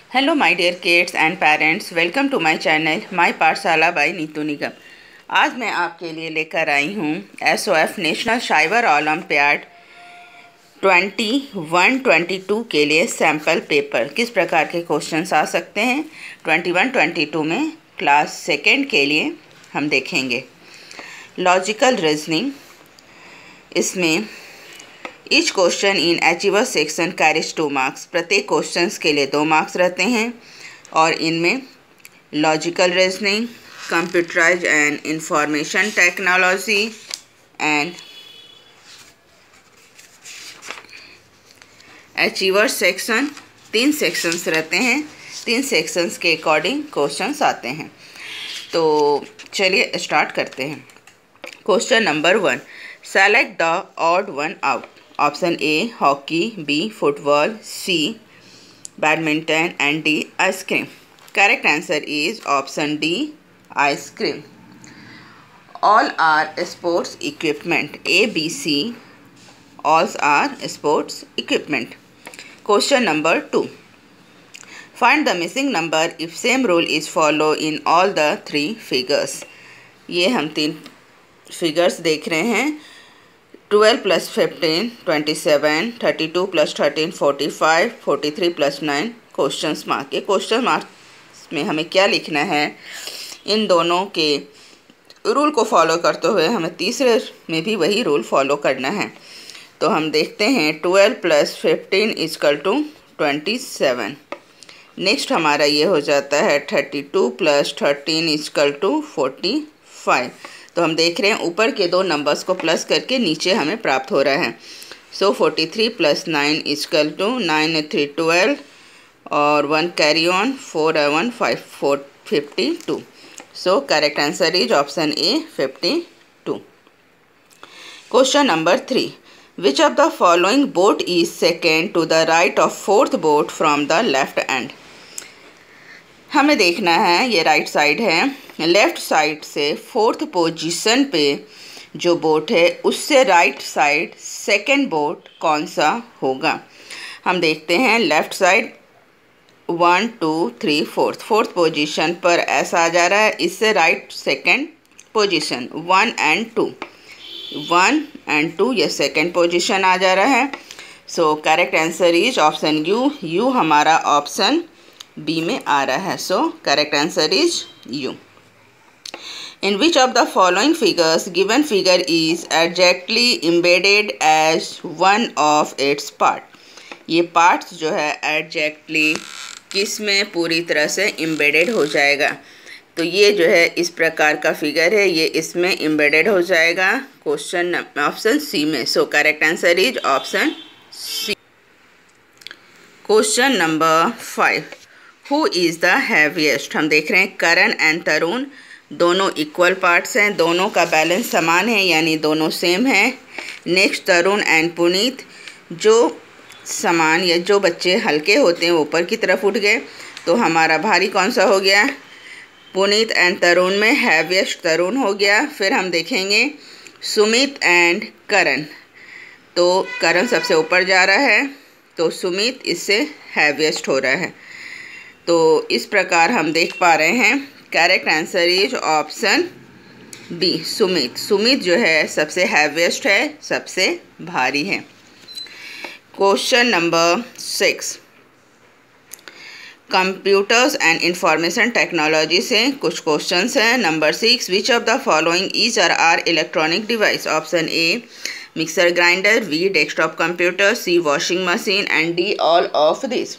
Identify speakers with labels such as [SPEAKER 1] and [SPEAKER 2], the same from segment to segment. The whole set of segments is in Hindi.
[SPEAKER 1] Hello my dear kids and parents, welcome to my channel My पाठशाला by नीतू निगम। आज मैं आपके लिए लेकर आई हूँ SOF नेशनल साइबर ओलंपियाड 21-22 के लिए सैम्पल पेपर। किस प्रकार के क्वेश्चंस आ सकते हैं 21-22 में क्लास सेकेंड के लिए हम देखेंगे। लॉजिकल रीजनिंग, इसमें each question in achiever section carries 2 marks. प्रत्येक क्वेश्चंस के लिए 2 मार्क्स रहते हैं और इनमें logical reasoning, computerise and information technology and achiever section 3 sections रहते हैं। 3 सेक्शंस के अकॉर्डिंग क्वेश्चंस आते हैं। तो चलिए स्टार्ट करते हैं। Question number 1, select the odd one out. Option A hockey, B football, C badminton and D ice cream. Correct answer is option D ice cream. All are sports equipment. A B C all are sports equipment. Question number 2, find the missing number if same rule is follow in all the 3 figures. ये हम 3 फिगर्स देख रहे हैं। 12 + 15 27, 32 + 13 45, 43 + 9 क्वेश्चन मार्क। ये क्वेश्चन मार्क्स में हमें क्या लिखना है, इन दोनों के रूल को फॉलो करते हुए हमें तीसरे में भी वही रूल फॉलो करना है। तो हम देखते हैं 12 + 15 = 27। नेक्स्ट हमारा ये हो जाता है 32 + 13 = 45। तो हम देख रहे हैं ऊपर के 2 नंबर्स को प्लस करके नीचे हमें प्राप्त हो रहा है। सो 43 + 9 = 9 3 12 और 1 carry on 4 1 5 4 52। So correct answer is option A 52। Question number 3, which of the following boat is second to the right of fourth boat from the left end. हमें देखना है, ये राइट साइड है, लेफ़्ट साइड से 4th पोजीशन पे जो बोट है उससे राइट साइड सेकंड बोट कौन सा होगा। हम देखते हैं लेफ़्ट साइड 1 2 3 4th पोजीशन पर ऐसा आ जा रहा है। इससे right second position 1 and 2, 1 and 2 ये सेकंड पोजीशन आ जा रहा है। So correct answer is option U. U हमारा ऑप्शन बी में आ रहा है। So correct answer is U. In which of the following figures given figure is exactly embedded as one of its part। ये पार्ट्स जो है exactly किस में पूरी तरह से embedded हो जाएगा। तो ये जो है इस प्रकार का फिगर है, ये इसमें embedded हो जाएगा क्वेश्चन ऑप्शन सी में। So correct answer is option C. Question number 5, who is the heaviest. हम देख रहे हैं करण एंड तरुण दोनों इक्वल पार्ट्स हैं, दोनों का बैलेंस समान है यानी दोनों सेम है। नेक्स्ट तरुण एंड पुनीत, जो समान या जो बच्चे हल्के होते हैं वो ऊपर की तरफ उठ गए, तो हमारा भारी कौन सा हो गया, पुनीत एंड तरुण में हैवीएस्ट तरुण हो गया। फिर हम देखेंगे सुमित एंड करण, तो करण सबसे ऊपर जा रहा है तो सुमित इससे हैवीएस्ट हो रहा है। तो इस प्रकार हम देख पा रहे हैं correct answer is option B Sumit. Sumit जो है सबसे हैवीएस्ट है, सबसे भारी है। Question number 6, computers and information technology से कुछ क्वेश्चंस हैं। Number 6, which of the following is are electronic device. Option A mixer grinder, B desktop computer, C washing machine and D all of this.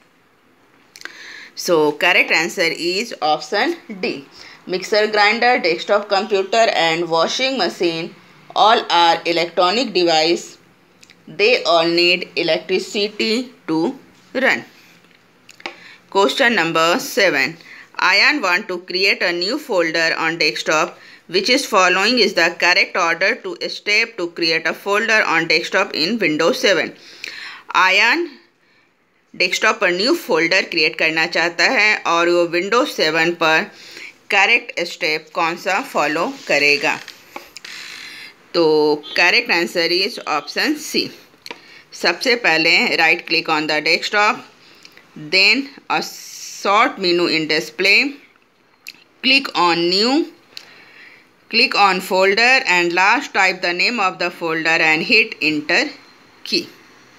[SPEAKER 1] So correct answer is option D. Mixer grinder, desktop computer and washing machine all are electronic device. They all need electricity to run. Question number 7. Ayan want to create a new folder on desktop. Which is following is the correct order to step to create a folder on desktop in Windows 7. Ayan desktop पर न्यू फोल्डर क्रिएट करना चाहता है और वो विंडोज 7 पर करेक्ट स्टेप कौन सा फॉलो करेगा। तो correct answer is option C. सबसे पहले right click on the desktop, then a short menu in display, click on new, click on folder, and last type the name of the folder and hit enter key.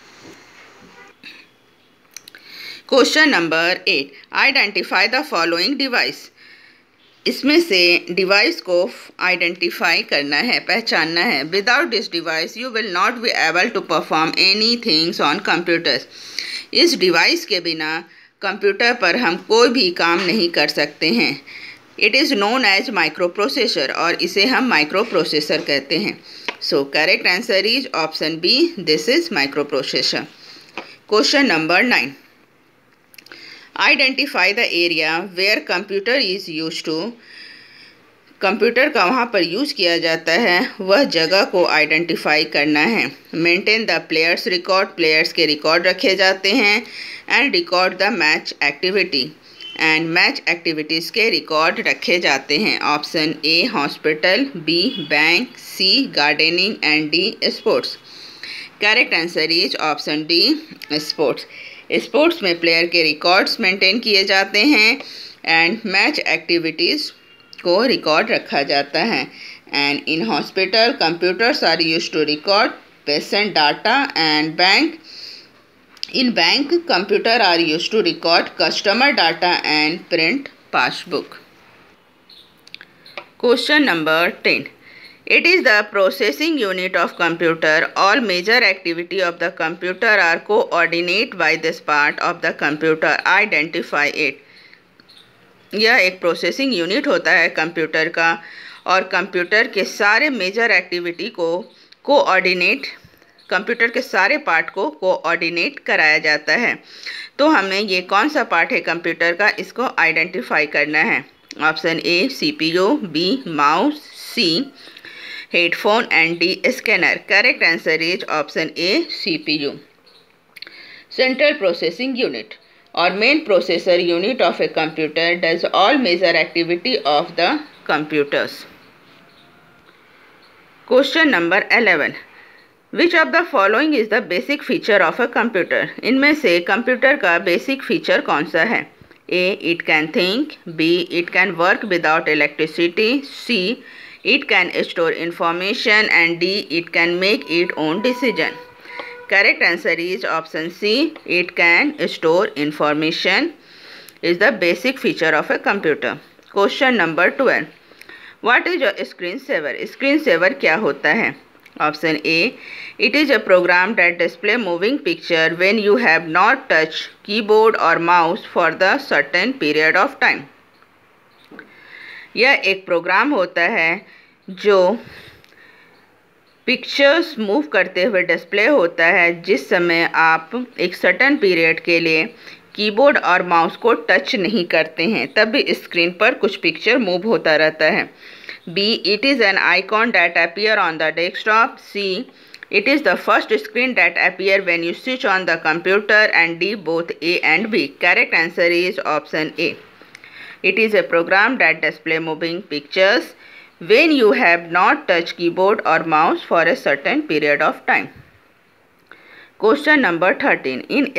[SPEAKER 1] Question number 8, identify the following device. इसमें से डिवाइस को आइडेंटिफाई करना है, पहचानना है। Without this device you will not be able to perform any things on computers. इस डिवाइस के बिना कंप्यूटर पर हम कोई भी काम नहीं कर सकते हैं। It is known as microprocessor, और इसे हम माइक्रो प्रोसेसर कहते हैं। So correct answer is option B, this is microprocessor. Question number 9, identify the area where computer is use to. Computer का वहाँ पर यूज़ किया जाता है, वह जगह को आइडेंटिफाई करना है। Maintain the players record, players के रिकॉर्ड रखे जाते हैं। And record the match activity, and match activities के रिकॉर्ड रखे जाते हैं। Option A hospital, B bank, C gardening and D sports. Correct answer is option D sports. Sports में प्लेयर के रिकॉर्ड्स मेंटेन किए जाते हैं एंड मैच एक्टिविटीज़ को रिकॉर्ड रखा जाता है। And in hospital computers are used to record patient data, and in bank computer are used to record customer data and print passbook. Question number 10, it is the processing unit of computer. All major activity of the computer are coordinated by this part of the computer. Identify it. यह एक प्रोसेसिंग यूनिट होता है कंप्यूटर का, और कंप्यूटर के सारे मेजर एक्टिविटी को कोऑर्डिनेट, कंप्यूटर के सारे पार्ट को कोऑर्डिनेट कराया जाता है। तो हमें ये कौन सा पार्ट है कंप्यूटर का, इसको आइडेंटिफाई करना है। Option A CPU, B mouse, C headphone and D scanner. Correct answer is option A CPU. Central processing unit और main processor unit of a computer does all major activity of the computers. Question number 11, which of the following is the basic feature of a computer. इनमें से कंप्यूटर का बेसिक फीचर कौन सा है। A it can think, B it can work without electricity, C it can store information, and D it can make it own decision. Correct answer is option C, it can store information is the basic feature of a computer. Question number 12, what is a screen saver. Screen saver क्या होता है। Option A, it is a program that display moving picture when you have not touched keyboard or mouse for the certain period of time. यह एक प्रोग्राम होता है जो पिक्चर्स मूव करते हुए डिस्प्ले होता है जिस समय आप एक सर्टन पीरियड के लिए कीबोर्ड और माउस को टच नहीं करते हैं, तब भी स्क्रीन पर कुछ पिक्चर मूव होता रहता है। B, it is an icon that appear on the desktop. C, it is the first screen that appear when you switch on the computer, and D, both A and B. Correct answer is option A. It is a program that display moving pictures when you have not touched keyboard or mouse for a certain period of time. Question number 13, in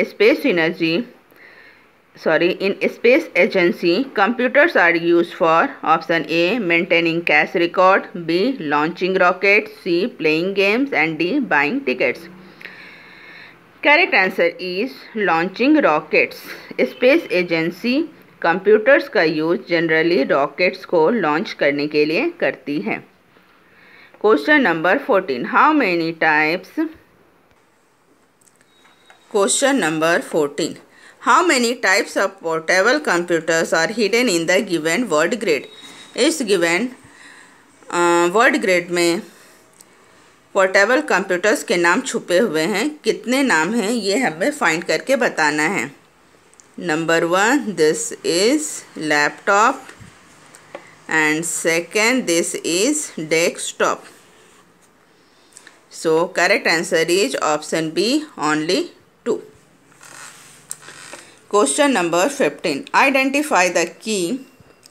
[SPEAKER 1] space agency, computers are used for option A, maintaining cash record, B, launching rockets, C, playing games, and D, buying tickets. Correct answer is launching rockets. Space agency computers का यूज जनरली रॉकेट्स को लॉन्च करने के लिए करती है। Question number 14, how many types. Question number 14, How many types of portable computers are hidden in the given word grid? इस given word grid में पोर्टेबल कंप्यूटर्स के नाम छुपे हुए हैं। कितने नाम हैं ये हमें फाइंड करके बताना है। Number 1, this is laptop, and second this is desktop. So correct answer is option B, only 2। Question number 15, identify the key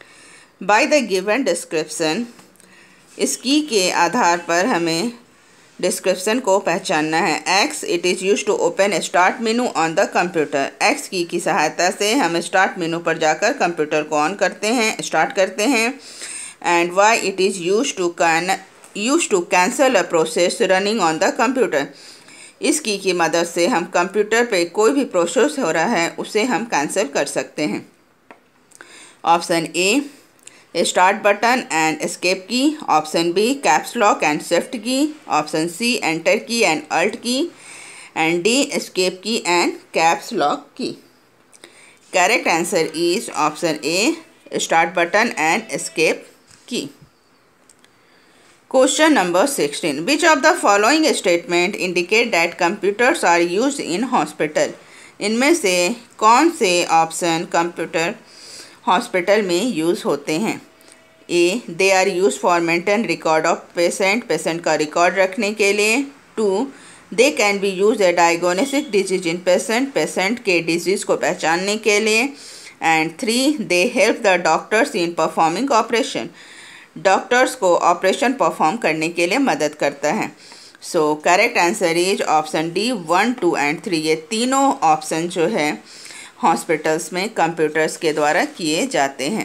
[SPEAKER 1] by the given description. इस की के आधार पर हमें डिस्क्रिप्शन को पहचानना है। X, it is use to open start menu on the computer. X की सहायता से हम स्टार्ट मेनू पर जाकर कंप्यूटर को ऑन करते हैं, स्टार्ट करते हैं। And Y, it is use to cancel a process running on the computer. इस की मदद से हम कंप्यूटर पे कोई भी प्रोसेस हो रहा है उसे हम कैंसिल कर सकते हैं। Option A, start button and escape key. Option B, caps lock and shift key. Option C, enter key and alt key. And D, escape key and caps lock key. Correct answer is option A, start button and escape key. Question number 16. Which of the following statement indicate that computers are used in hospital? इनमें से कौन से ऑप्शन कंप्यूटर हॉस्पिटल में यूज़ होते हैं? A, they are use for maintain record of patient का रिकॉर्ड रखने के लिए। 2, they can be use a diagnostic disease in patient के डिजीज़ को पहचानने के लिए। And 3, they help the doctors in performing operation, doctors को ऑपरेशन परफॉर्म करने के लिए मदद करता है। So correct answer is option D, 1, 2 and 3। ये तीनों ऑप्शन जो है हॉस्पिटल्स में कंप्यूटर्स के द्वारा किए जाते हैं।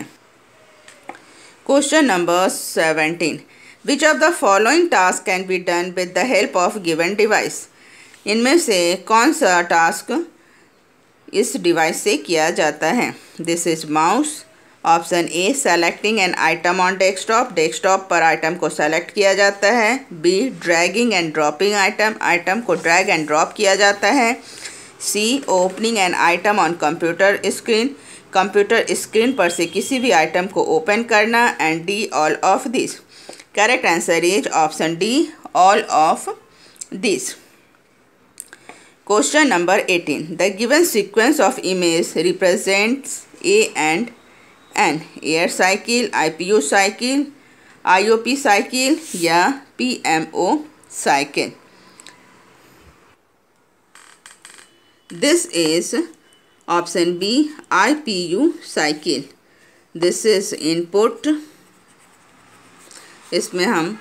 [SPEAKER 1] Question number 17. Which of the following task can be done with the help of given device? इनमें से कौन सा टास्क इस डिवाइस से किया जाता है? This is mouse. Option A, selecting an item on desktop, desktop पर आइटम को सेलेक्ट किया जाता है। B, dragging and dropping item, item को ड्रैग एंड ड्रॉप किया जाता है। C, opening an item on computer screen, computer screen पर से किसी भी आइटम को ओपन करना। And D, all of this. Correct answer is option D, all of this. Question number 18. The given sequence of image represents a and an, air cycle, IPU cycle, IOP cycle या PMO cycle? This is option B, IPU cycle. This is input, इसमें हम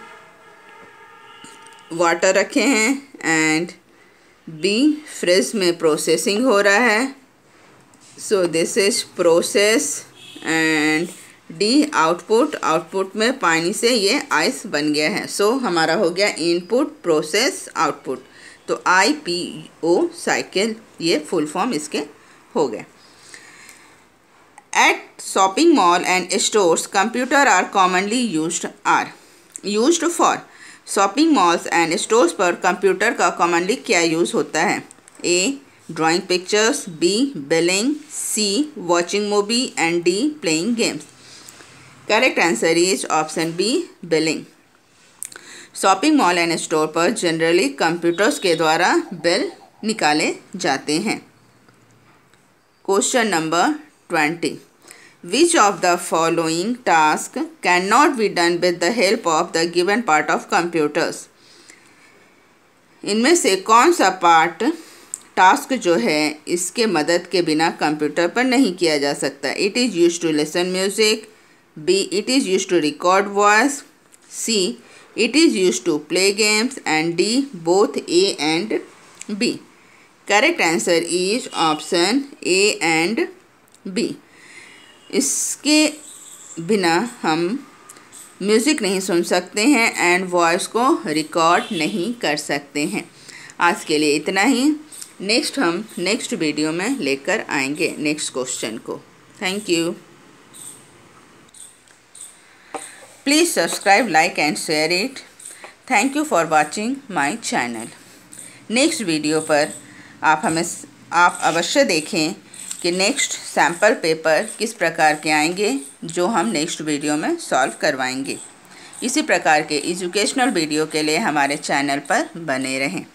[SPEAKER 1] वाटर रखे हैं। एंड बी, फ्रिज में प्रोसेसिंग हो रहा है। So this is process. And D, output, output में पानी से ये आइस बन गया है। सो हमारा हो गया इनपुट, प्रोसेस, आउटपुट। तो IPO साइकिल ये फुल फॉर्म इसके हो गए। At shopping mall and stores computer are commonly used for. Shopping malls and stores पर कंप्यूटर का कॉमनली क्या यूज़ होता है? A, drawing pictures. B, billing. C, watching movie. And D, playing games. Correct answer is option B, billing. Shopping mall and store पर जनरली कंप्यूटर्स के द्वारा बिल निकाले जाते हैं। Question number 20. Which of the following task can not be done with the help of the given part of computers? इनमें से कौन सा पार्ट टास्क जो है इसके मदद के बिना कंप्यूटर पर नहीं किया जा सकता? It is use to listen music. B, it is use to record voice. C, it is use to play games. And D, both A and B. Correct answer is option A and B. इसके बिना हम म्यूज़िक नहीं सुन सकते हैं एंड वॉइस को रिकॉर्ड नहीं कर सकते हैं। आज के लिए इतना ही। हम नेक्स्ट वीडियो में लेकर आएंगे नेक्स्ट क्वेश्चन को। Thank you. Please subscribe, like and share it. Thank you for watching my channel. Next video पर आप अवश्य देखें कि नेक्स्ट सैम्पल पेपर किस प्रकार के आएंगे जो हम नेक्स्ट वीडियो में सॉल्व करवाएंगे। इसी प्रकार के एजुकेशनल वीडियो के लिए हमारे चैनल पर बने रहें।